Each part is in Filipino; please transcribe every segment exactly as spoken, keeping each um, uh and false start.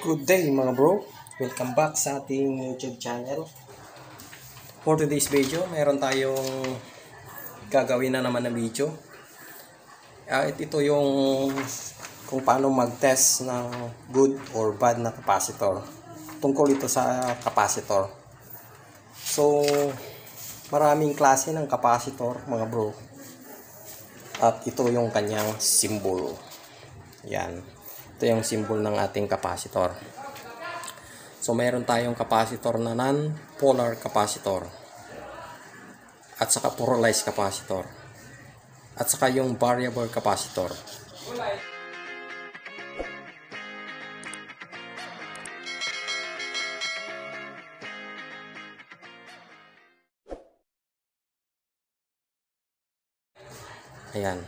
Good day mga bro, welcome back sa ating YouTube channel. For today's video, meron tayong gagawin na naman na video. uh, Ito yung kung paano mag-test ng good or bad na capacitor. Tungkol ito sa capacitor. So, maraming klase ng capacitor mga bro. At ito yung kanyang symbol. Yan. Ito yung symbol ng ating capacitor. So, mayroon tayong capacitor na non-polar capacitor. At saka polarized capacitor. At saka yung variable capacitor. Ayan.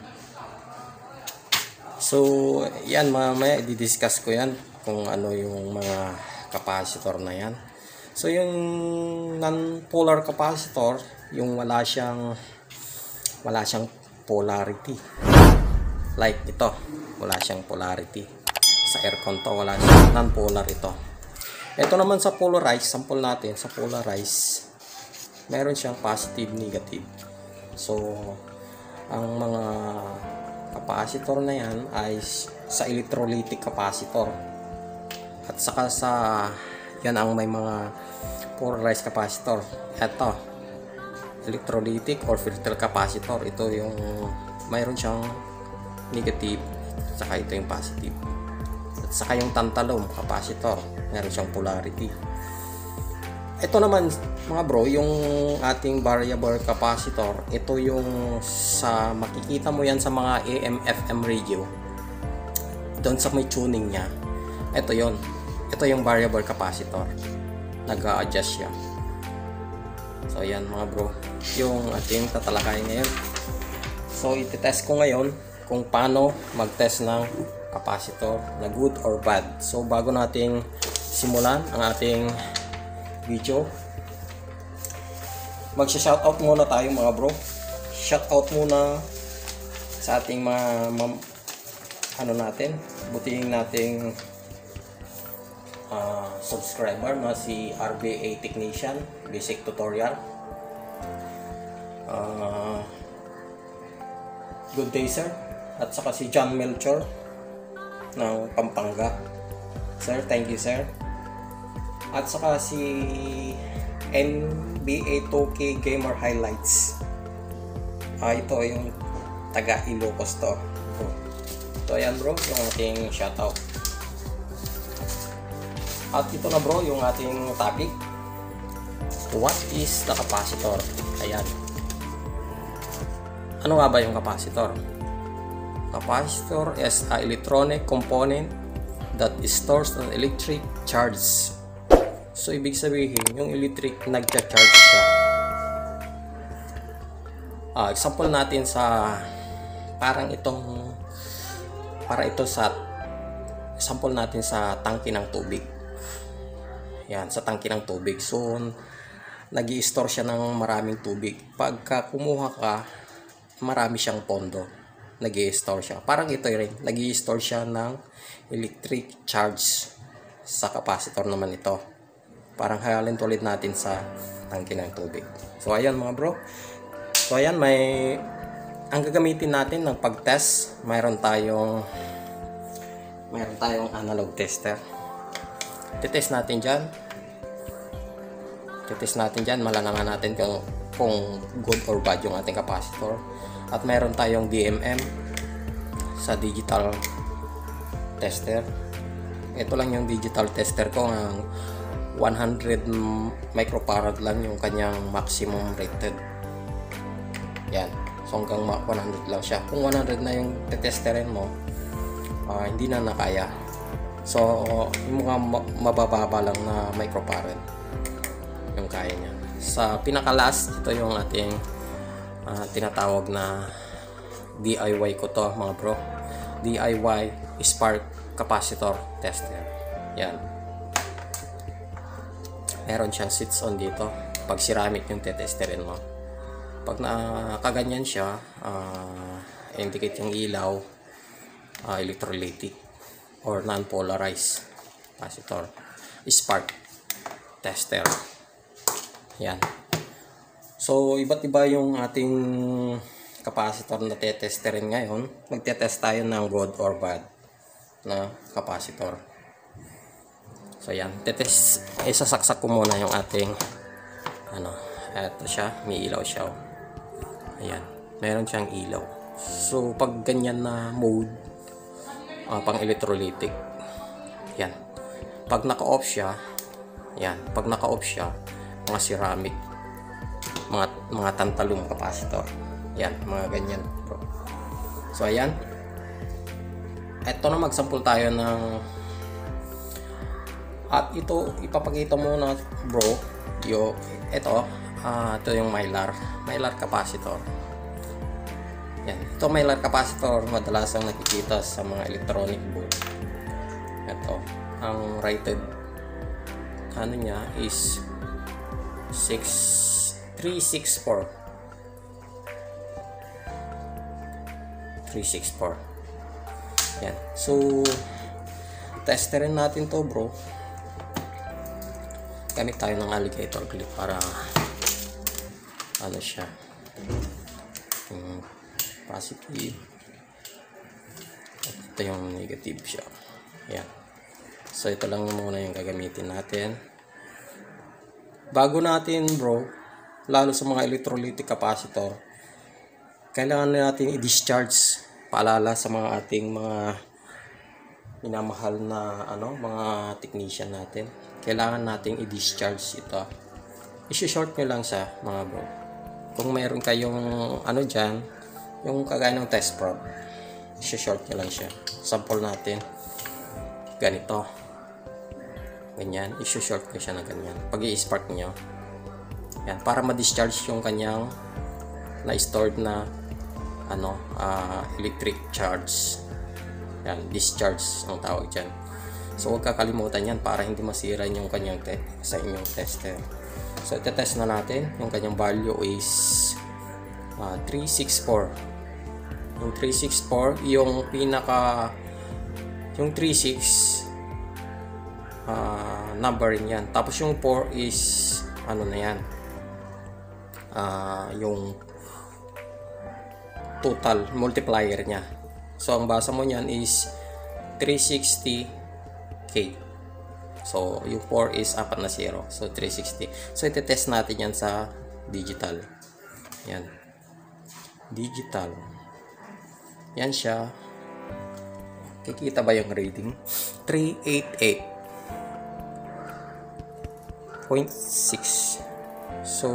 So, yan, mamaya i-discuss ko yan kung ano yung mga capacitor na yan. So, yung non-polar capacitor, yung wala siyang wala siyang polarity. Like ito, wala siyang polarity. Sa aircon to, wala siyang non-polar ito. Ito naman sa polarized, sample natin sa polarized, meron siyang positive, negative. So, ang mga capacitor na yan ay sa electrolytic capacitor. At saka sa yan ang may mga polarized capacitor. Ito, electrolytic or filter capacitor. Ito yung mayroon siyang negative, saka ito yung positive. At saka yung tantalum capacitor, mayroon siyang polarity. Ito naman mga bro, yung ating variable capacitor, ito yung sa makikita mo yan sa mga A M F M radio. Doon sa may tuning niya. Ito yon. Ito yung variable capacitor. Nag-a-adjust siya. So yan mga bro, yung ating tatalakayin ngayon. So iti-test ko ngayon kung paano mag-test ng capacitor na good or bad. So bago nating simulan ang ating video, magsha-shoutout muna tayo mga bro. Shoutout muna sa ating mga ano natin, butihin nating uh, subscriber na si R B A Technician Basic Tutorial. Uh, good day sir. At saka si John Melchor ng Pampanga. Sir, thank you sir. At saka si N B A two K Gamer Highlights. Ah, ito yung taga Ilocos to. So ayan bro, yung ating shoutout. At ito na bro, yung ating topic. What is the capacitor? Ayan. Ano nga ba yung capacitor? Capacitor is an electronic component that stores an electric charge. So, ibig sabihin, yung electric nagcha-charge siya. Uh, example natin sa parang itong para ito sa example natin sa tangke ng tubig. Yan, sa tangke ng tubig. So, nag-i-store siya ng maraming tubig. Pagka kumuha ka, marami siyang pondo. Nag-i-store siya. Parang ito rin, nag-i-store siya ng electric charge sa capacitor naman ito. Parang halin tulad natin sa tangke ng tubig. So ayan mga bro. So ayan, may ang gagamitin natin ng pag-test, mayroon tayong mayroon tayong analog tester. Titest natin diyan. Titest natin diyan, malalaman natin kung kung good or bad yung ating capacitor. At mayroon tayong D M M sa digital tester. Ito lang yung digital tester ko, ang one hundred microfarad lang yung kanyang maximum rated. Yan. So hanggang one hundred lang siya. Kung one hundred na yung tetesterin mo, uh, hindi na nakaya. So yung mga mabababa lang na microfarad yung kaya niya. Sa pinaka-last, ito yung ating uh, tinatawag na D I Y ko to mga bro. D I Y spark capacitor tester. Yan. Meron siyang switch on dito. Pag ceramic yung tetesterin mo. Pag nakaganyan siya, uh, indicate yung ilaw, uh, electrolytic or non-polarized. capacitor. Spark tester. Yan. So, iba't iba yung ating capacitor na tetesterin ngayon. Magtetest tayo ng good or bad na capacitor. So, yan. Tetest. Isasaksak ko muna yung ating ano. Eto siya. May ilaw siya. Ayan. Meron siyang ilaw. So, pag ganyan na mode, uh, pang electrolytic. Yan. Pag naka-off siya, yan. Pag naka-off siya, mga ceramic, mga mga tantalum capacitor. Yan, mga ganyan, bro. So, ayan. Ito na, magsampul tayo ng, at ito, ipapakita muna, bro, yung, ito, uh, ito yung Mylar, Mylar capacitor. Yan, ito Mylar capacitor, madalas ang nakikita sa mga electronic board. Ito, ang rated ano niya is six three six four three six four. Yan. So, testerin natin to, bro. Gamit tayo ng alligator clip para ano siya, yung positive, at ito yung negative siya. Yan. So, ito lang muna yung gagamitin natin. Bago natin, bro, lalo sa mga electrolytic capacitor, kailangan natin i-discharge. Paalala sa mga ating mga minamahal na ano, mga technician natin. Kailangan nating i-discharge ito. I-short nyo lang sa mga bro. Kung mayroon kayong ano dyan, yung kagaya ng test probe, i-short nyo lang siya. Sample natin. Ganito. Ganyan, i-short ko siya na ganyan. Pag i-spark nyo, yan, para ma-discharge yung kanyang na-stored na ano, uh, electric charge. Yan, discharge ang tawag dyan. So, huwag kakalimutan yan para hindi masira yung kanyang te sa inyong tester. So, ite-test na natin. Yung kanyang value is uh, three six four. Yung three six four, yung pinaka, yung three six Uh, numbering yan. Tapos yung four is ano na yan, uh, yung total multiplier nya. So ang basa mo nyan is three sixty K. So yung four is apat na zero. So three sixty. So ite-test natin yan sa digital. Yan. Digital. Yan siya. Kikita ba yung reading? three eighty-eight point six. So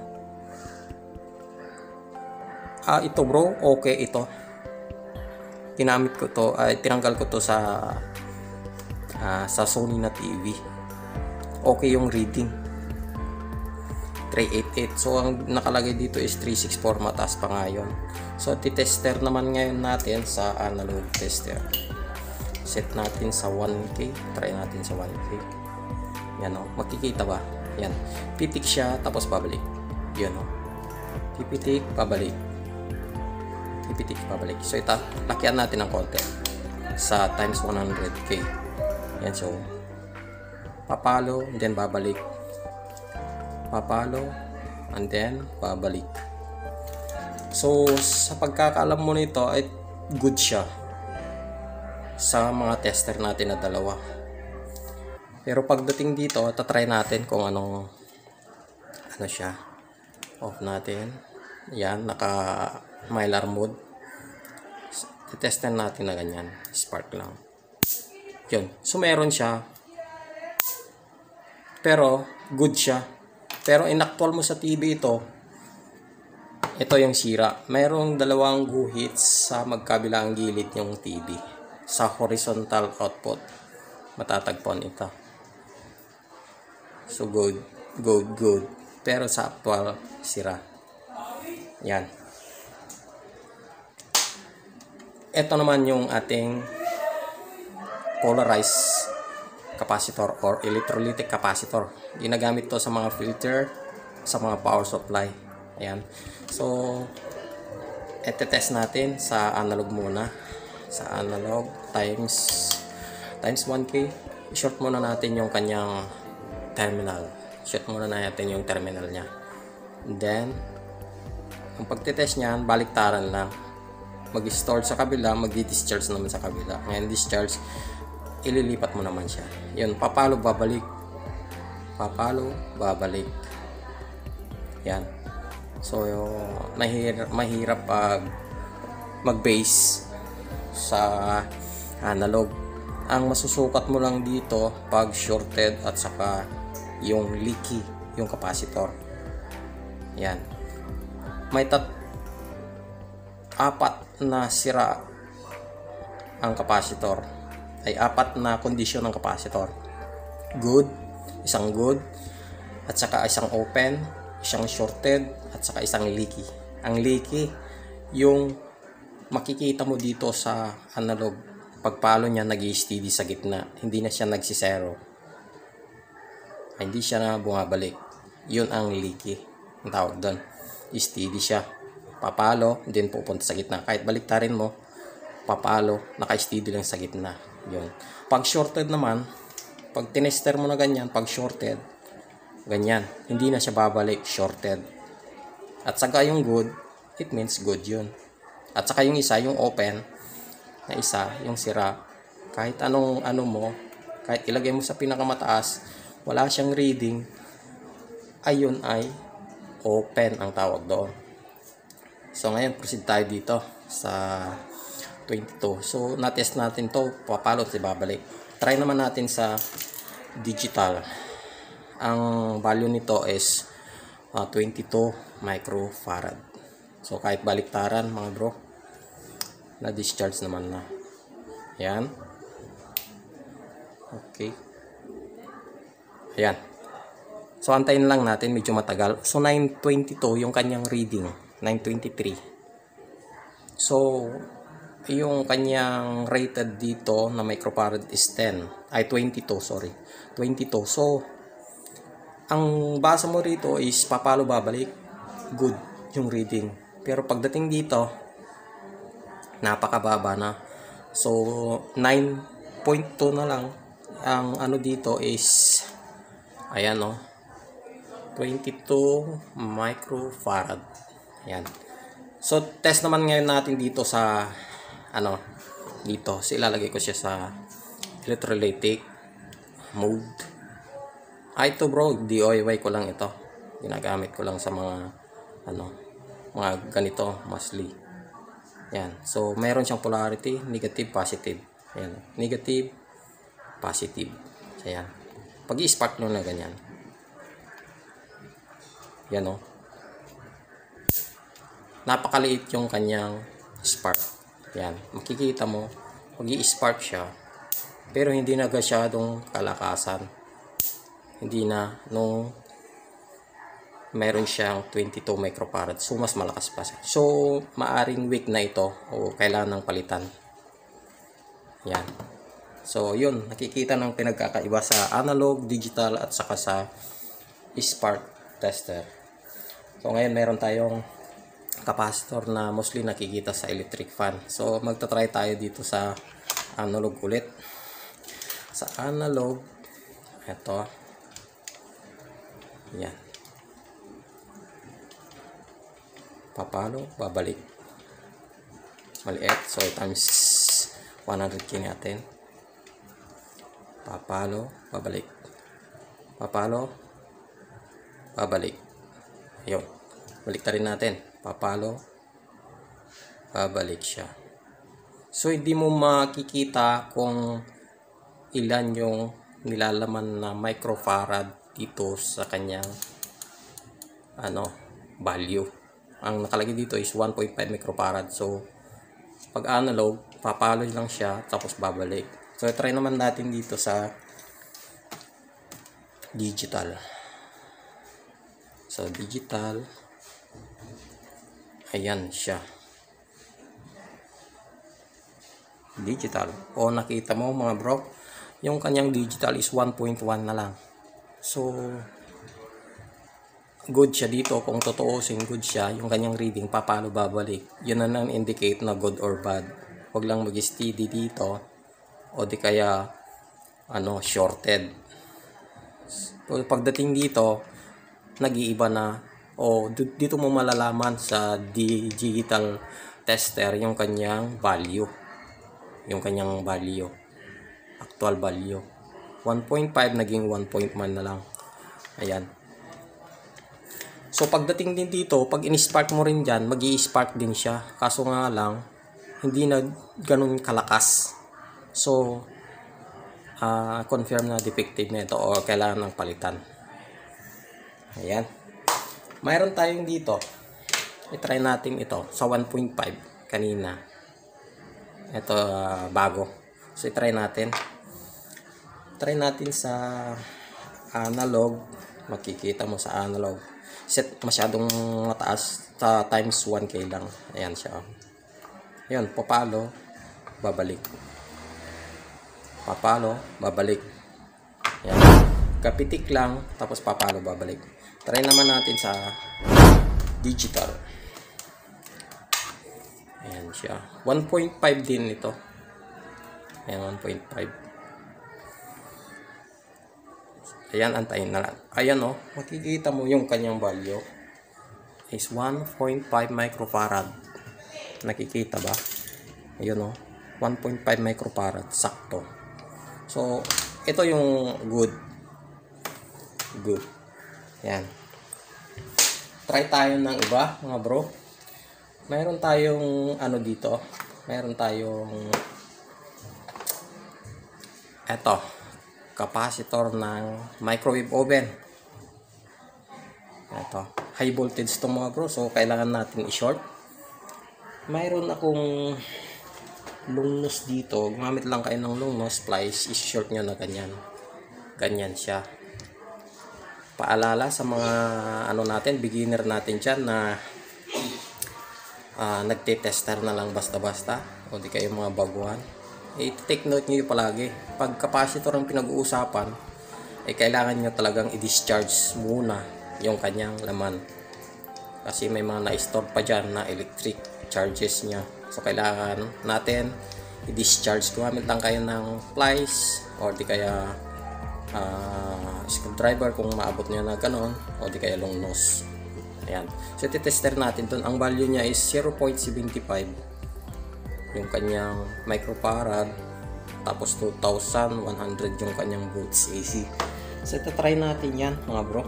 ah ito, bro, okay ito. Ginamit ko to, ay tinanggal ko to sa uh, sa Sony na T V. Okay yung reading. three eighty-eight. So ang nakalagay dito is three sixty-four, mataas pa nga yun. So titester naman ngayon natin sa analog tester. Set natin sa one K. Try natin sa one K. Yan o, makikita ba? Yan, pitik siya tapos pabalik. Yan o, pipitik, pabalik, pipitik, pabalik. So ito, lakihan natin ng konti sa times one hundred K. Yan, so papalo and then babalik, papalo and then babalik. So sa pagkakaalam mo nito ay good siya sa mga tester natin na dalawa. Pero pagdating dito, tatry natin kung anong ano siya. Off natin. Yan, naka Mylar mode. Titestin natin na ganyan. Spark lang. Yun. So meron siya. Pero good siya. Pero inactual mo sa T V ito, ito yung sira. Mayroong dalawang guhits sa magkabilang gilid yung T V. Sa horizontal output, matatagpuan ito. So good, good, good. Pero sa actual, sira. Yan. Ito naman yung ating polarized capacitor or electrolytic capacitor. Ginagamit to sa mga filter, sa mga power supply. Ayan. So, ete-test natin sa analog muna. Sa analog times times one K. short muna natin yung kanyang terminal. Short muna natin yung terminal niya. And then, ang pagtitest niyan, baliktaran lang. Mag-start sa kabila, mag-discharge naman sa kabila. Ngayon, discharge, ililipat mo naman siya. Yun, papalo, babalik. Papalo, babalik. Yan. So, mahirap, mahirap pag mag-base sa analog. Ang masusukat mo lang dito pag shorted at saka yung leaky, yung capacitor. Yan. May tat apat na sira ang capacitor. Ay apat na kondisyon ng capacitor. Good, isang good, at saka isang open, isang shorted, at saka isang leaky. Ang leaky, yung makikita mo dito sa analog, pagpalo niya nag-i-steady sa gitna, hindi na siya nagsisero, hindi siya na bumabalik. Yun ang leaky, ang tawag doon. Steady siya, papalo, din pupunta sa gitna. Kahit baliktarin mo, papalo, naka-steady lang sa gitna. Yun. Pag shorted naman, pag tinester mo na ganyan, pag shorted, ganyan, hindi na siya babalik, shorted. At saka yung good, it means good yun. At saka yung isa, yung open na isa, yung sira, kahit anong ano mo, kahit ilagay mo sa pinakamataas, wala siyang reading, ayun ay open ang tawag doon. So ngayon, proceed tayo dito sa twenty-two. So na-test natin to, papalo at babalik. Try naman natin sa digital. Ang value nito is uh, twenty-two microfarad. So kahit baliktaran mga bro, na discharge naman na. Yan. Okay. Ayan. So antayin lang natin, medyo matagal. So nine twenty-two yung kanyang reading, nine twenty-three. So yung kanyang rated dito na microfarad is ten, ay twenty-two, sorry. twenty-two. So ang basa mo rito is papalo babalik, good yung reading. Pero pagdating dito, napakababa na. So nine point two na lang. Ang ano dito is ayan o, twenty-two microfarad. Ayan. So test naman ngayon natin dito sa ano, dito. So ilalagay ko siya sa electrolytic mode. Ay ito bro, D I Y ko lang ito. Ginagamit ko lang sa mga ano, mga ganito, mostly. Yan. So, mayroon siyang polarity, negative, positive. Ayan. Negative, positive. So, yan. Pag i-spark nyo na ganyan. Yan o. Napakaliit yung kanyang spark. Yan. Makikita mo, pag i-spark siya, pero hindi na gasyadong kalakasan. Hindi na nung meron siyang twenty-two microfarad. So, mas malakas pa siya. So, maaring weak na ito o kailangan ng palitan. Yan. So, yun. Nakikita ng pinagkakaiba sa analog, digital, at saka sa spark tester. So, ngayon meron tayong capacitor na mostly nakikita sa electric fan. So, magta-try tayo dito sa analog ulit. Sa analog, ito. Yan. Papalo, babalik. Maliit. So, times one hundred K natin. Papalo, babalik. Papalo, babalik. Ayun. Balik ta rin natin. Papalo, babalik siya. So, hindi mo makikita kung ilan yung nilalaman na microfarad dito sa kanyang ano, value. Ang nakalagay dito is one point five microfarad. So, pag analog, papalo lang siya, tapos babalik. So, try naman natin dito sa digital. So, digital. Ayan siya. Digital. O, nakita mo mga bro, yung kanyang digital is one point one na lang. So, good siya dito. Kung totoosin, good siya. Yung kanyang reading, papalo babalik. Yun na nang indicate na good or bad. Huwag lang mag-steady dito. O di kaya ano, shorted. So, pagdating dito, nag-iiba na, o dito mo malalaman sa digital tester yung kanyang value, yung kanyang value, actual value. one point five naging one point one na lang. Ayan. So pagdating din dito, pag in-spark mo rin dyan, mag-i-spark din siya. Kaso nga lang, hindi na ganun kalakas. So, uh, confirm na defective na ito o kailangan ng palitan. Ayan. Mayroon tayong dito. I-try natin ito sa one point five kanina. Ito uh, bago. So i-try natin. Try natin sa analog. Makikita mo sa analog. Set masyadong mataas, sa times one K lang. Ayan siya. Ayan, papalo, babalik. Papalo, babalik. Ayan. Kapitik lang, tapos papalo, babalik. Try naman natin sa digital. Ayan siya. one point five din ito. Ayan, one point five. Ayan, antayin na lang. Ayan o, oh, makikita mo yung kanyang value is one point five microfarad. Nakikita ba? Ayun o, oh, one point five microfarad. Sakto. So, ito yung good. Good. Ayan. Try tayo ng iba, mga bro. Mayroon tayong ano dito. Mayroon tayong eto, capacitor ng microwave oven. Ito, high voltage to mga bro, so kailangan natin i-short. Mayroon akong long nose dito, gumamit lang kayo ng long nose, splice, i-short nyo na ganyan. Ganyan siya. Paalala sa mga ano natin, beginner natin dyan na uh, nagte-tester na lang basta-basta, o di kayo mga baguhan. I-take note nyo palagi, pag capacitor ang pinag-uusapan, eh kailangan nyo talagang i-discharge muna yung kanyang laman. Kasi may mga na-store pa dyan na electric charges nya. So kailangan natin i-discharge. Gumamit lang kayo ng plies or di kaya uh, screwdriver kung maabot nyo na ganon, o di kaya long nose. Ayan. So iti-tester natin dun. Ang value nya is zero point seven five. Yung kanyang microfarad, tapos two thousand one hundred yung kanyang volts A C. So ito try natin yan mga bro,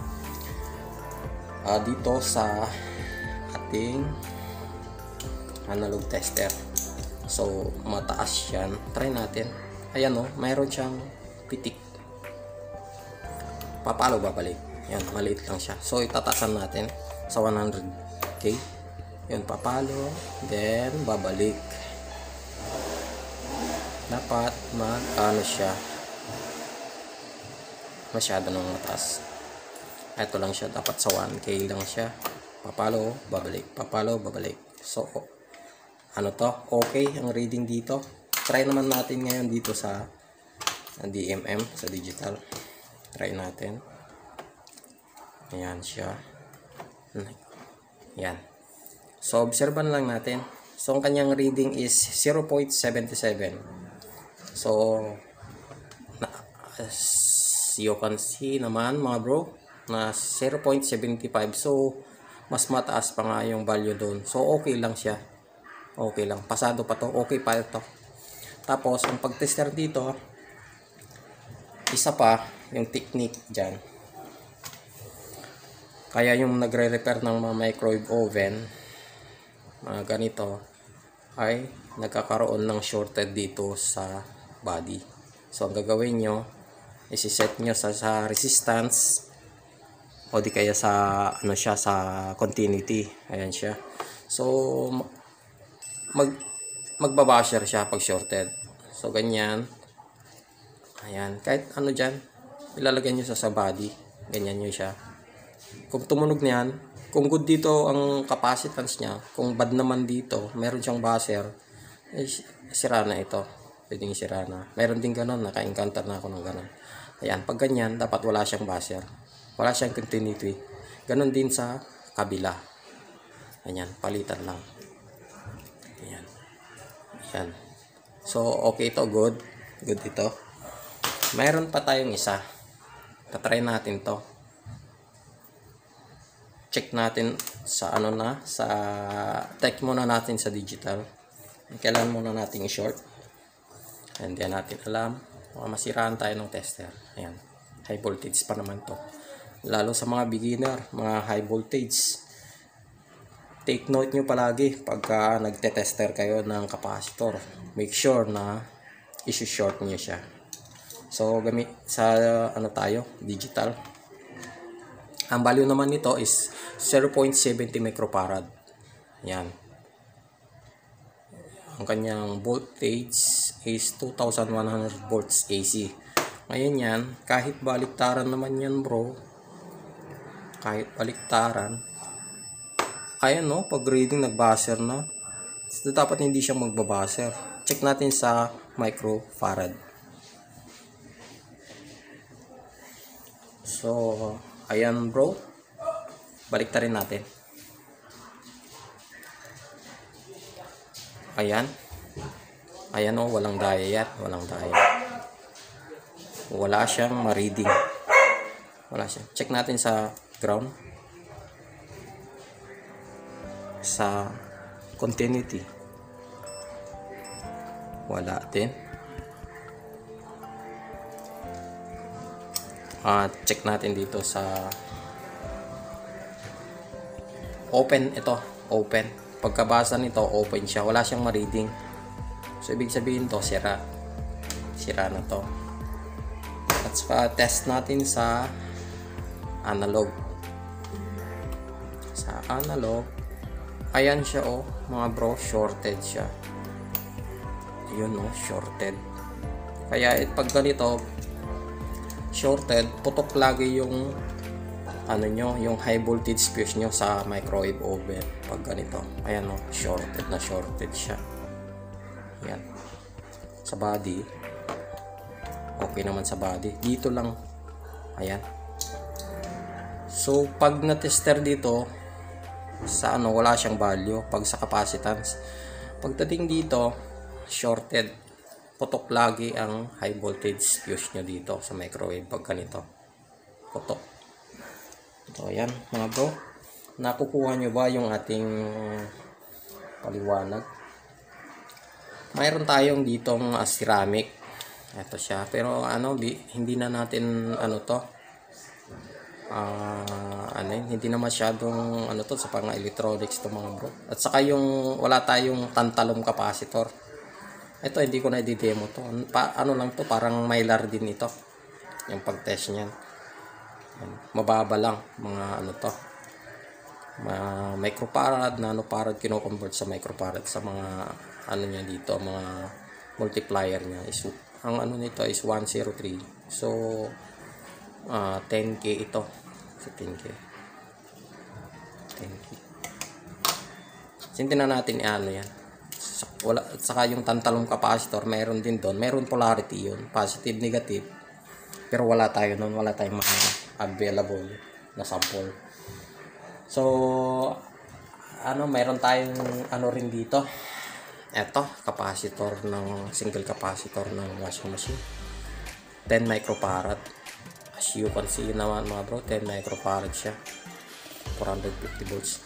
uh, dito sa ating analog tester. So mataas yan, try natin. Ayan o, oh, mayroon siyang pitik, papalo, babalik. Yan, maliit lang siya. So itatasan natin sa one hundred K. Yun, papalo, then babalik. Dapat mag ano siya, masyado nang mataas. Ito lang siya, dapat sa one K lang siya. Papalo, babalik, papalo, babalik. So ano to, okay ang reading dito. Try naman natin ngayon dito sa D M M, sa digital. Try natin. Ayan siya. Ayan. So obserban lang natin. So ang kanyang reading is zero point seven seven. So na, as you can see naman mga bro, na zero point seven five. So mas mataas pa nga yung value doon. So okay lang siya. Okay lang. Pasado pa to. Okay pa ito. Tapos ang pag-tester dito, isa pa yung technique dyan. Kaya yung nagre-repair ng mga microwave oven, mga ganito, ay nagkakaroon ng shorted dito sa body. So ang gagawin nyo, isi-set nyo sa, sa resistance o di kaya sa ano siya, sa continuity. Ayan siya. So mag magbabasher siya pag shorted. So ganyan. Ayan, kahit ano dyan, ilalagay nyo sa, sa body. Ganyan nyo siya. Kung tumunog niyan, kung good dito ang capacitance niya, kung bad naman dito, meron siyang buzzer, eh, sira na ito. Pwedeng sira na. Meron din ganun, naka-encounter na ako ng ganun. Ayan, pag ganyan, dapat wala siyang buzzer. Wala siyang continuity. Ganun din sa kabila. Ayan, palitan lang. Ayan. Ayan. So, okay ito, good. Good ito. mayroon pa tayong isa. Tatry natin to. Check natin sa ano na, sa check muna natin sa digital. Kailan muna natin i-short. And then natin alam, masiraan tayo ng tester. Ayan, high voltage pa naman to. Lalo sa mga beginner, mga high voltage. Take note nyo palagi pagka nagte-tester kayo ng capacitor. Make sure na i-short nyo siya. So, gamit sa ano tayo, digital. Ang value naman nito is zero point seven zero microfarad. Yan. Ang kanyang voltage is two thousand one hundred volts A C. Ngayon yan, kahit baliktaran naman yan bro. Kahit baliktaran. Ayan no, pag reading nag-buzzer na. So, dapat hindi siya magbabaser. Check natin sa microfarad. So, ayan bro, baliktarin natin. Ayan. Ayan o, oh, walang daya yan. Walang daya. Wala siyang ma-reading. Wala siya. Check natin sa ground. Sa continuity. Wala din. Uh, check natin dito sa open. Ito, open. Pagkabasa nito, open siya. Wala siyang ma-reading. So, ibig sabihin to, sira. Sira na to. At saka, test natin sa analog. Sa analog, ayan siya oh, mga bro, shorted siya. Ayun oh, shorted. Kaya, pag ganito, shorted, putok lagi yung ano nyo, yung high voltage fuse nyo sa microwave oven pag ganito. Ayan o, shorted na shorted siya. Ayan. Sa body, okay naman sa body. Dito lang, ayan. So, pag na-tester dito, sa ano, wala siyang value. Pag sa capacitance, pagdating dito, shorted. Putok lagi ang high voltage fuse nyo dito sa microwave pag ganito. Putok. So, ayan mga bro. Nakukuha nyo ba yung ating paliwanag? Mayroon tayong ditong uh, ceramic. Ito siya. Pero ano, hindi na natin ano to. Uh, ano yun, hindi na masyadong ano to sa pang electronics to mga bro. At saka yung wala tayong tantalum capacitor. Ito hindi ko na i-demo to. Pa, ano lang to, parang mylar din ito. Yung pag-test niyan. Mababa lang mga ano to. Mga microfarad, nanofarad kino-convert sa microfarad sa mga ano niya dito, mga multiplier niya. Is, ang ano nito is one oh three. So uh, ten K ito. So ten K. ten K. Sintin na natin ano yan. Wala, at saka yung tantalum capacitor meron din doon, meron polarity yun, positive, negative, pero wala tayo noon, wala tayong mga available na sample. So ano, meron tayong ano rin dito, eto, capacitor ng single capacitor ng washing machine, ten microfarad. As you can see naman mga bro, ten microfarad siya, four hundred fifty volts.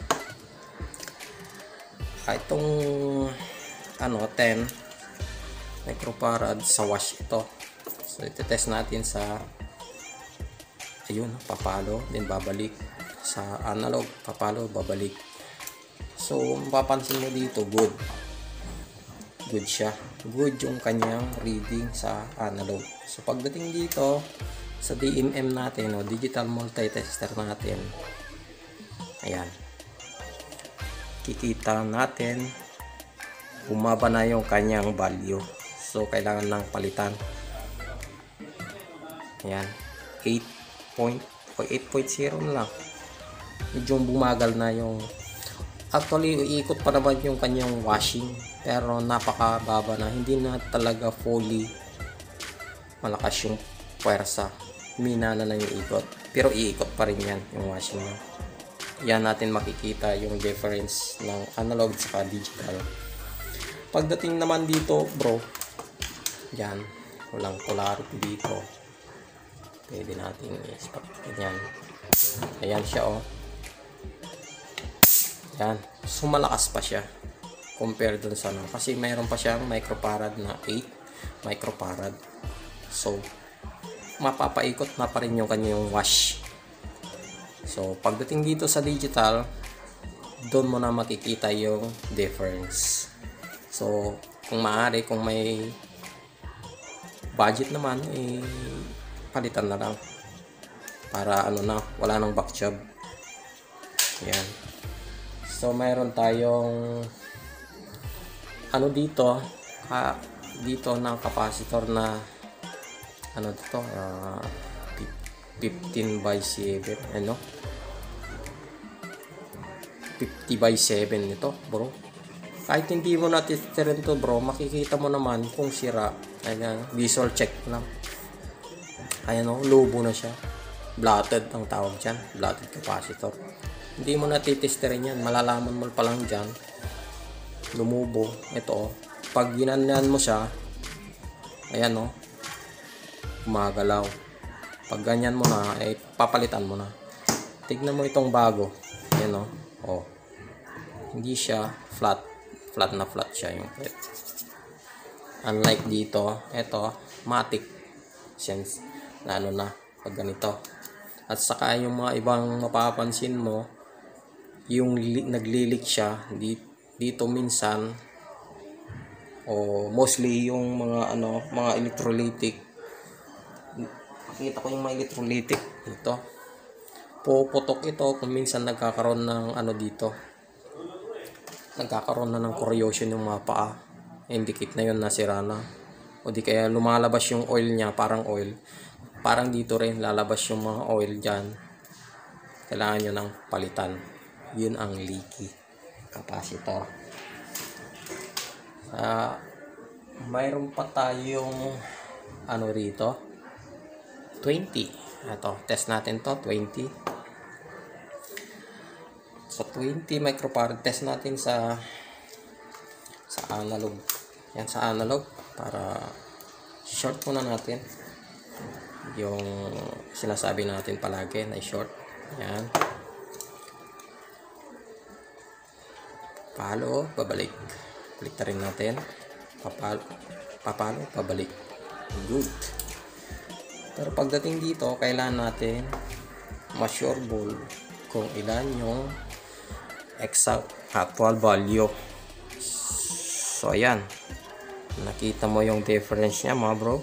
Ah, itong ano, ten microfarad sa wash ito. So ite-test natin sa ayun, papalo, then babalik sa analog, papalo, babalik. So mapapansin mo dito, good. Good siya. Good yung kanyang reading sa analog. So pagdating dito sa D M M natin o digital multitester natin, ayan, kikita natin bumaba na yung kanyang value. So kailangan lang palitan. Ayan, eight point zero na lang. Medyo bumagal na yung, actually iikot pa naman yung kanyang washing, pero napakababa na, hindi na talaga fully malakas yung puwersa, mina na lang yung ikot, pero iikot pa rin yan yung washing niya. Yan natin makikita yung difference ng analog sa digital. Pagdating naman dito bro, yan, walang polarity dito. Pwede natin i-spark. Ganyan. Ayan siya, oh. Ayan. So, malakas pa siya. Compare dun sa ano. Kasi mayroon pa siyang microfarad na eight microfarad. So, mapapaikot na pa rin yung kanyang wash. So, pagdating dito sa digital, doon mo na makikita yung difference. So, kung maaari, kung may budget naman, eh, palitan na lang. Para ano na, wala nang back job. Ayan. So, mayroon tayong ano dito, ka, dito ng capacitor na ano dito, uh, fifteen by seven, ano? fifty by seven nito, bro. Kahit hindi mo natitirin to, bro, makikita mo naman kung sira. Ayan, visual check lang. Ayan, oh, lobo na siya. Blotted ang tawag dyan, blotted capacitor. Hindi mo natitirin yan, malalaman mo pa lang dyan. Lumubo. Ito, oh. Pag ginanyan mo siya, ayan, oh, gumagalaw. Pag ganyan mo na, eh, papalitan mo na. Tignan mo itong bago. Ayan, oh. Oh. Hindi siya flat. Flat na flat siya yung plate. Unlike dito, ito, matic. Sense na ano na, pag ganito. At saka yung mga ibang mapapansin mo, yung naglilik siya, dito, dito minsan, o mostly yung mga ano, mga electrolytic. Nakita ko yung mga electrolytic dito. Puputok ito kung minsan nagkakaroon ng ano dito. Nagkakaroon na ng corrosion yung mga paa. Indicate na yun, nasira na. O di kaya lumalabas yung oil niya, parang oil. Parang dito rin lalabas yung mga oil dyan. Kailangan nyo ng palitan. Yun ang leaky capacitor. Uh, mayroon pa tayong ano rito, twenty. Ito, test natin to, twenty. So, twenty microfarad. Test natin sa sa analog. Yan, sa analog. Para short muna natin yung sinasabi natin palagi na short. Yan. Palo, babalik. Balik na rin natin. Papalo, papalo, pabalik. Good. Pero pagdating dito, kailangan natin ma-sureball kung ilan yung exact actual value. So, ayan. Nakita mo yung difference niya, mga bro.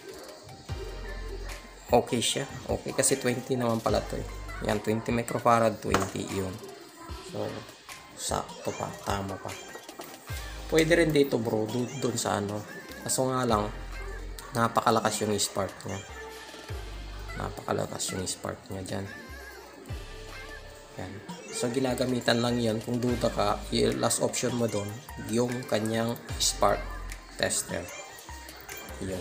Okay siya. Okay kasi twenty naman pala to eh. Yan, twenty microfarad, twenty yun. So, sakto pa. Tama pa. Pwede rin dito, bro. Doon sa ano. Kaso nga lang, napakalakas yung spark niya. Napakalakas yung spark niya dyan. Yan. So, ginagamitan lang yan. Kung duda ka, yung last option mo doon, yung kanyang spark tester. Yun.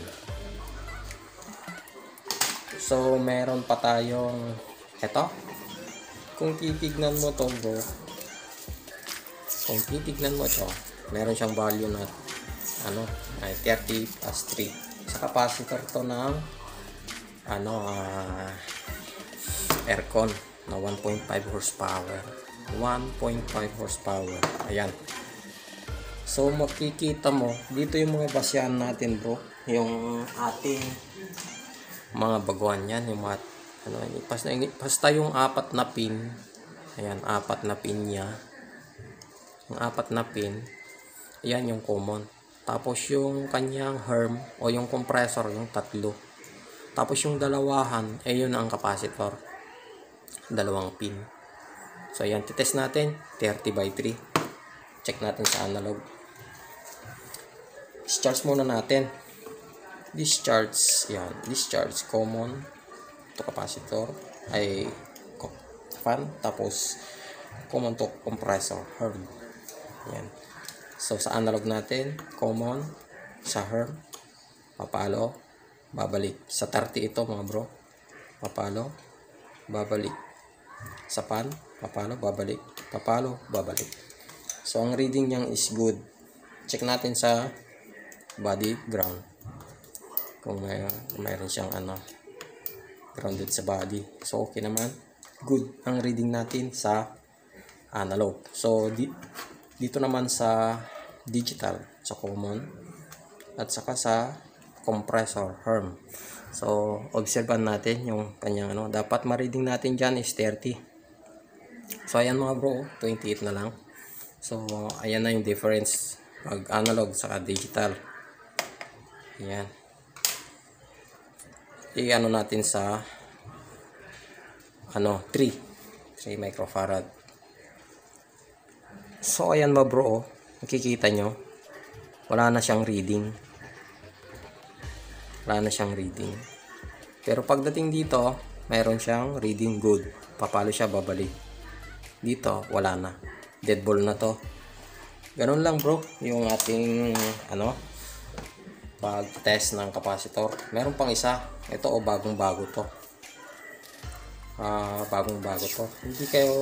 So, meron pa tayong eto. Kung titignan mo to, bro, kung titignan mo to, meron siyang value na ano, ay thirty plus three. Sa capacitor to ng ano, uh, aircon na one point five horsepower. one point five horsepower. Ayan. So, makikita mo, dito yung mga basyan natin, bro. Yung ating mga baguhan yan. Yung mga, ano, basta, basta yung apat na pin. Ayan, apat na pin niya. Yung apat na pin. Ayan yung common. Tapos yung kanyang herm o yung compressor, yung tatlo. Tapos yung dalawahan, eh yun ang capacitor. Dalawang pin. So, ayan, titest natin. thirty by three. Check natin sa analog. Discharge muna natin. Discharge, yan. Discharge, common. To capacitor. Ay, fan. Tapos, common to compressor. Herm. Yan. So, sa analog natin, common. Sa herm. Papalo. Babalik. Sa thirty ito, mga bro. Papalo. Babalik. Sa pan. Papalo. Babalik. Papalo. Babalik. So, ang reading niyang is good. Check natin sa body ground. Kung may, mayroon siyang ano. grounded sa body. So okay naman, good ang reading natin sa analog. So di, dito naman sa digital, sa common at saka sa compressor herm. So obserban natin yung kanyang ano, dapat ma-reading natin dyan is thirty. So ayan mga bro, twenty-eight na lang. So ayan na yung difference pag analog saka digital. Ayan. I-ano natin sa ano three microfarad. So ayan mga bro, nakikita nyo wala na siyang reading. Wala na siyang reading. Pero pagdating dito, mayroon siyang reading good. Papalo siya, babalik. Dito, wala na. Dead ball na to. Ganun lang bro, yung ating ano, pag-test ng capacitor. Meron pang isa. Ito o, bagong bago to. Uh, bagong bago to. Hindi kayo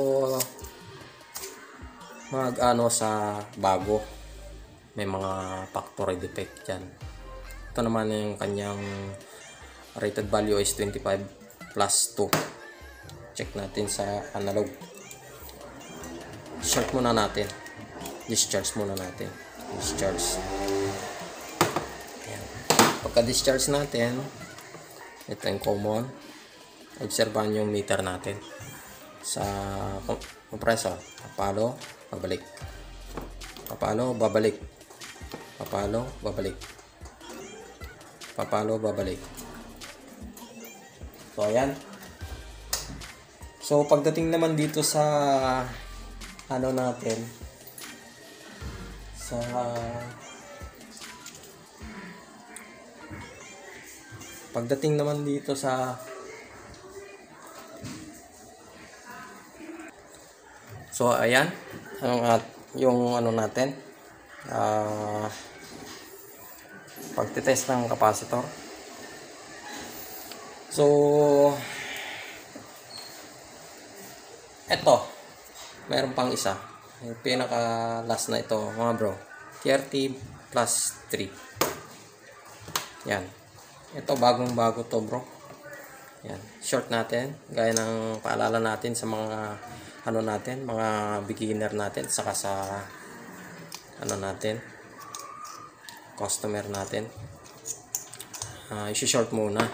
mag ano sa bago. May mga factory defect dyan. Ito naman yung kanyang rated value is twenty-five plus two. Check natin sa analog. Short muna natin. Discharge muna natin. Discharge. Ayan. Pagka-discharge natin, ito yung common. Obserbahan yung meter natin. Sa compressor. Papalo, babalik. Papalo, babalik. Papalo, babalik. Papalo, babalik. So, ayan. So, pagdating naman dito sa ano natin sa pagdating naman dito sa so, ayan. Ang at yung ano natin uh, pagtitest ng capacitor. So eto, mayroon pang isa, yung pinaka last na ito mga bro, thirty plus three. Yan, ito bagong bago to bro. Yan, short natin gaya ng paalala natin sa mga ano natin, mga beginner natin, saka sa ano natin, customer natin. Uh, isi-short muna.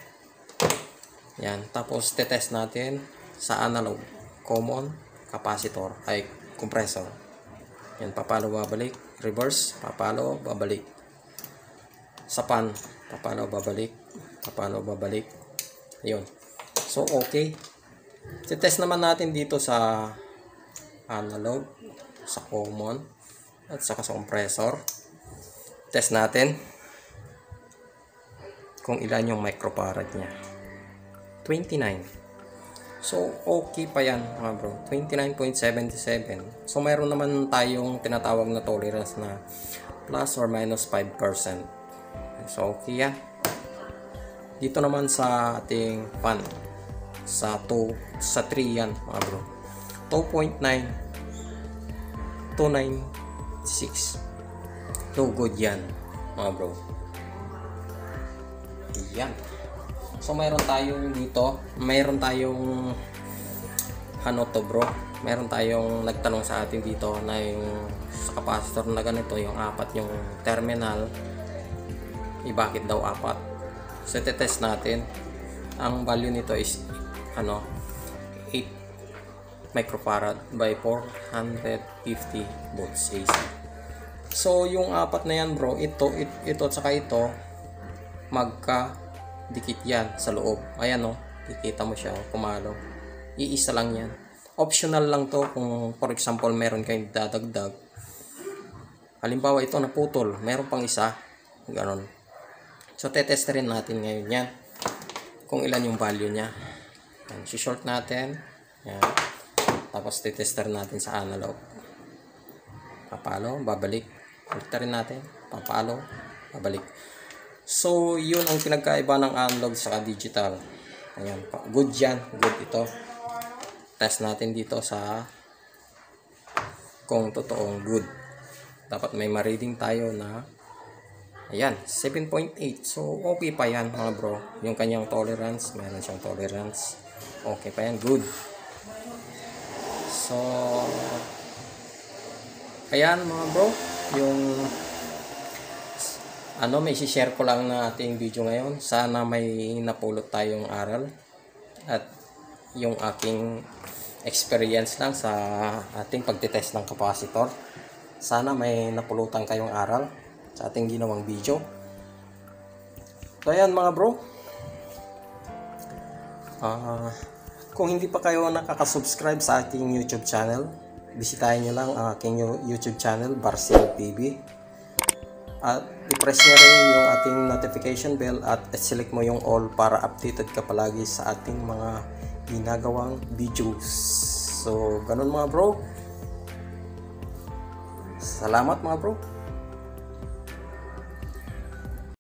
Yan, tapos tetest natin sa analog, common, capacitor, ay compressor. Yan, papalo, babalik, reverse, papalo, babalik. Sa pan, papalo, babalik, papalo, babalik. Yun. So, okay. Tetest naman natin dito sa analog, sa common, at saka sa compressor. Test natin kung ilan yung microfarad niya. twenty-nine. So, okay pa yan mga bro. twenty-nine point seven seven. So, mayroon naman tayong tinatawag na tolerance na plus or minus five percent. So, okay yan. Dito naman sa ating fan, sa two, sa three yan mga bro. two point nine two nine six. No good yan mga bro. Yan. So mayroon tayong dito, mayroon tayong ano to bro, mayroon tayong nagtanong sa atin dito na yung sa capacitor na ganito, yung apat yung terminal, eh bakit daw apat? So tetest natin. Ang value nito is ano, eight microfarad by four hundred fifty volts A C. So yung apat na yan bro, ito ito, ito at saka ito magka dikit yan sa loob. Ayan o, kikita mo siya, pumalo. Iisa lang yan. Optional lang to kung for example meron kayong dadagdag. Halimbawa ito naputol, meron pang isa, ganon. So tetest rin natin ngayon yan kung ilan yung value nya. Yan, si-short natin. Yan. Tapos tetester natin sa analog. Papalo, babalik. Ulit rin natin. Papalo, babalik. So, yun ang pinagkaiba ng analog sa digital. Ayan. Good yan. Good ito. Test natin dito sa kung totoong good. Dapat may ma-reading tayo na Ayan, seven point eight. So, okay pa yan mga bro. Yung kanyang tolerance, meron siyang tolerance. Okay pa yan, good. So, ayan mga bro, yung ano, may share ko lang na ating video ngayon. Sana may napulot tayong aral at yung aking experience lang sa ating pagtitest ng capacitor. Sana may napulutan kayong aral sa ating ginawang video. So ayan mga bro, uh, kung hindi pa kayo nakaka-subscribe sa ating YouTube channel, bisitahin nyo lang ang aking YouTube channel, Barcel T V, at i-press nyo rin yung ating notification bell at select mo yung all para updated ka palagi sa ating mga ginagawang videos. So ganun mga bro, salamat mga bro.